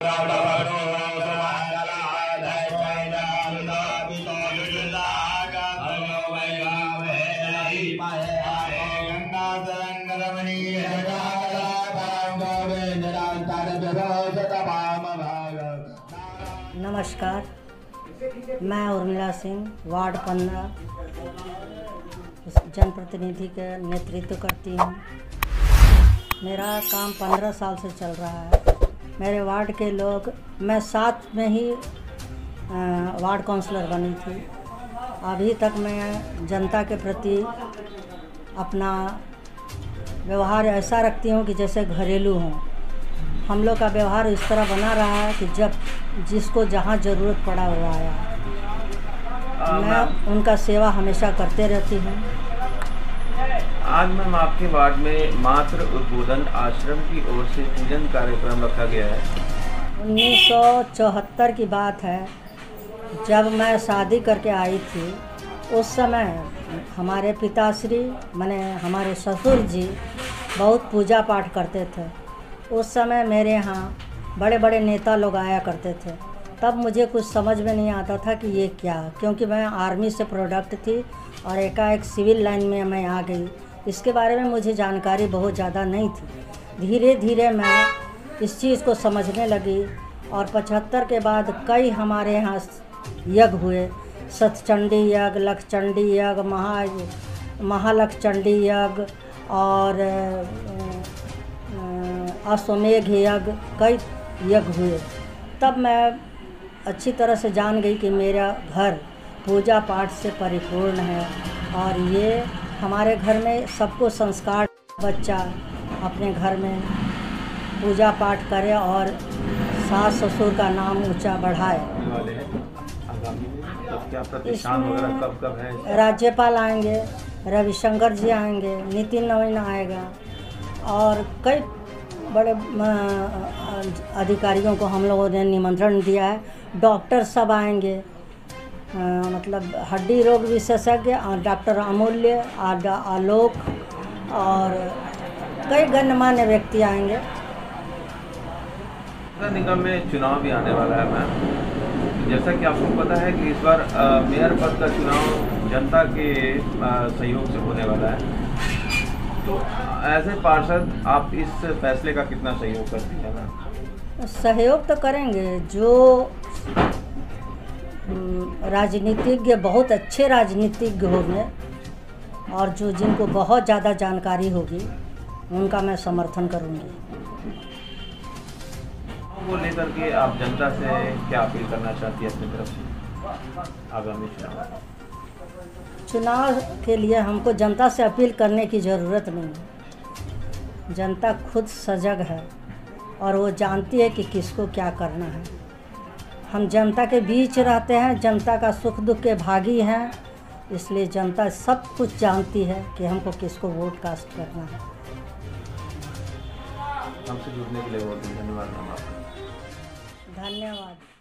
नमस्कार, मैं उर्मिला सिंह वार्ड 15 जनप्रतिनिधि का नेतृत्व करती हूँ। मेरा काम 15 साल से चल रहा है। मेरे वार्ड के लोग, मैं 7 में ही वार्ड काउंसलर बनी थी। अभी तक मैं जनता के प्रति अपना व्यवहार ऐसा रखती हूँ कि जैसे घरेलू हूँ। हम लोग का व्यवहार इस तरह बना रहा है कि जब जिसको जहाँ ज़रूरत पड़ा हुआ आया, मैं उनका सेवा हमेशा करते रहती हूँ। आज मैम आपके वार्ड में मातृ उद्बोधन आश्रम की ओर से पूजन कार्यक्रम रखा गया है। 1974 की बात है, जब मैं शादी करके आई थी। उस समय हमारे पिताश्री माने हमारे ससुर जी बहुत पूजा पाठ करते थे। उस समय मेरे यहाँ बड़े बड़े नेता लोग आया करते थे। तब मुझे कुछ समझ में नहीं आता था कि ये क्या, क्योंकि मैं आर्मी से प्रोडक्ट थी और एकाएक सिविल लाइन में मैं आ गई। इसके बारे में मुझे जानकारी बहुत ज़्यादा नहीं थी। धीरे धीरे मैं इस चीज़ को समझने लगी और 75 के बाद कई हमारे यहाँ यज्ञ हुए। सतचंडी यज्ञ, लक्षचंडी यज्ञ, महालक्षचंडी यज्ञ और अश्वमेघ यज्ञ, कई यज्ञ हुए। तब मैं अच्छी तरह से जान गई कि मेरा घर पूजा पाठ से परिपूर्ण है और ये हमारे घर में सबको संस्कार, बच्चा अपने घर में पूजा पाठ करे और सास ससुर का नाम ऊंचा बढ़ाए। कब है? राज्यपाल आएंगे, रविशंकर जी आएंगे, नितिन नवीन आएगा और कई बड़े अधिकारियों को हम लोगों ने निमंत्रण दिया है। डॉक्टर सब आएंगे, मतलब हड्डी रोग विशेषज्ञ डॉक्टर अमूल्य, आलोक और कई गणमान्य व्यक्ति आएंगे। निगम में चुनाव भी आने वाला है मैम। जैसा कि आपको पता है कि इस बार मेयर पद का चुनाव जनता के सहयोग से होने वाला है, तो एज ए पार्षद आप इस फैसले का कितना सहयोग करती हैं मैम? सहयोग तो करेंगे। जो राजनीतिज्ञ, बहुत अच्छे राजनीतिज्ञ होंगे और जो जिनको बहुत ज़्यादा जानकारी होगी, उनका मैं समर्थन करूँगी। वो लेकर के आप जनता से क्या अपील करना चाहती है अपनी तरफ से आगामी चुनाव के लिए? हमको जनता से अपील करने की ज़रूरत नहीं है। जनता खुद सजग है और वो जानती है कि किसको क्या करना है। हम जनता के बीच रहते हैं, जनता का सुख दुख के भागी हैं, इसलिए जनता सब कुछ जानती है कि हमको किसको वोट कास्ट करना है। हमसे जुड़ने के लिए बहुत धन्यवाद मैम आपका। धन्यवाद।